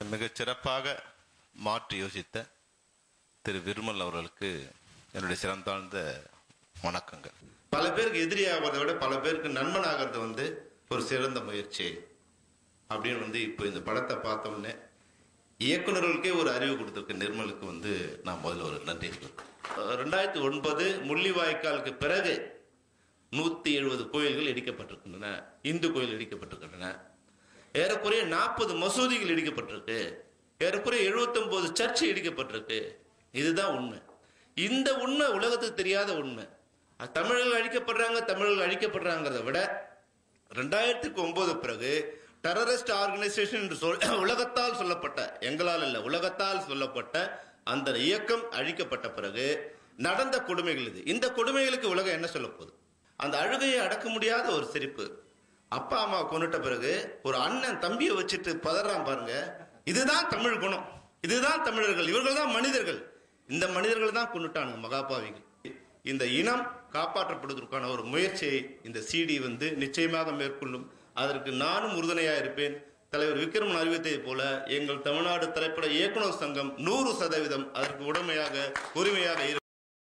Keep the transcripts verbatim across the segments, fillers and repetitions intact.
மிகச் சிறப்பாக மாற்றி யோசித்த திரு விருமல் அவர்களுக்கு என்னுடைய சிறந்தாழ்ந்த வணக்கங்கள். பல பேருக்கு எதிரியாவதை விட பல பேருக்கு நண்பனாகிறது வந்து ஒரு சிறந்த முயற்சி அப்படின்னு வந்து இப்போ இந்த படத்தை பார்த்தோன்னே இயக்குநர்களுக்கே ஒரு அறிவு கொடுத்துருக்கு நிர்மலுக்கு வந்து நான் முதல்ல ஒரு நன்றி சொல்றேன். ரெண்டாயிரத்தி ஒன்பது முள்ளிவாய்க்காலுக்கு பிறகு நூத்தி எழுபது கோயில்கள் இடிக்கப்பட்டிருக்கின்றன, இந்து கோயில் இடிக்கப்பட்டிருக்கின்றன, ஏறக்குறைய நாற்பது மசூதிகள் இடிக்கப்பட்டிருக்கு, ஏறக்குறைய எழுபத்தி ஒன்பது சர்ச்சு இடிக்கப்பட்டிருக்கு. இதுதான் உண்மை. இந்த உண்மை உலகத்துக்கு தெரியாத உண்மை. தமிழர்கள் அழிக்கப்படுறாங்க தமிழர்கள் அழிக்கப்படுறாங்கிறத விட ரெண்டாயிரத்துக்கு ஒன்பது பிறகு டெரரிஸ்ட் ஆர்கனைசேஷன் என்று சொல் உலகத்தால் சொல்லப்பட்ட, எங்களால் அல்ல உலகத்தால் சொல்லப்பட்ட அந்த இயக்கம் அழிக்கப்பட்ட பிறகு நடந்த கொடுமைகள் இது. இந்த கொடுமைகளுக்கு உலகம் என்ன சொல்ல போகுது? அந்த அழுகையை அடக்க முடியாத ஒரு சிரிப்பு. அப்பா அம்மா கொண்டுட்ட பிறகு ஒரு அண்ணன் தம்பியை வச்சுட்டு பதறான் பாருங்க. இதுதான் தமிழ் குணம், இதுதான் தமிழர்கள், இவர்கள் தான் மனிதர்கள். இந்த மனிதர்கள் தான் கொண்டுட்டானுங்க மகாபாவிகள். இந்த இனம் காப்பாற்றப்படுவதற்கான ஒரு முயற்சியை இந்த சிடி வந்து நிச்சயமாக மேற்கொள்ளும். அதற்கு நானும் உறுதுணையாக இருப்பேன். தலைவர் விக்ரமன் அறிவித்ததை போல எங்கள் தமிழ்நாடு திரைப்பட இயக்குனர் சங்கம் நூறு சதவீதம் அதற்கு உடமையாக உரிமையாக இருக்கும்.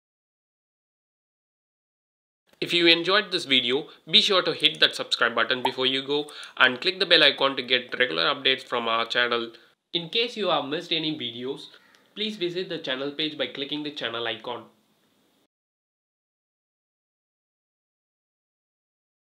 If you enjoyed this video, be sure to hit that subscribe button before you go and click the bell icon to get regular updates from our channel. In case you have missed any videos, please visit the channel page by clicking the channel icon.